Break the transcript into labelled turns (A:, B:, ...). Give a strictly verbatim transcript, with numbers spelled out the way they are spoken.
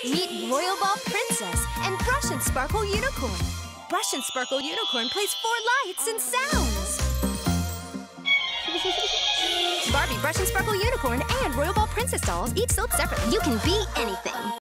A: Meet Royal Ball Princess and Brush and Sparkle Unicorn. Brush and Sparkle Unicorn plays four lights and sounds. Barbie, Brush and Sparkle Unicorn, and Royal Ball Princess dolls each sold separately. You can be anything.